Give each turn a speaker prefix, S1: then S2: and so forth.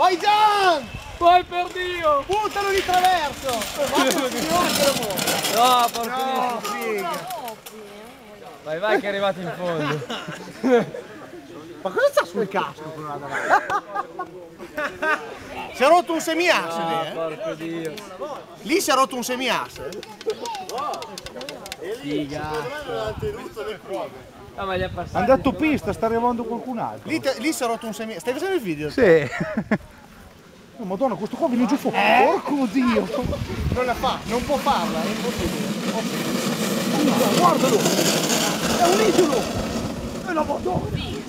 S1: Vai Gian!
S2: Vai per Dio!
S1: Buttalo di traverso!
S2: No, porca figa! Vai, vai che è arrivato in fondo!
S1: Ma cosa sta sul casco? Si è rotto un semiasse lì,
S2: Porco Dio!
S1: Lì si è rotto un semiasse.
S2: Figa! Ah, ma gli ha passato.
S3: Hanno detto pista, sta arrivando qualcun altro.
S1: Lì si è rotto un semiasse. Stai facendo il video?
S3: Sì. Oh, Madonna, questo qua viene giù fuori. Porco Dio!
S1: Non la fa, non può farla, è impossibile.
S3: Guardalo! È un idolo! È la Madonna!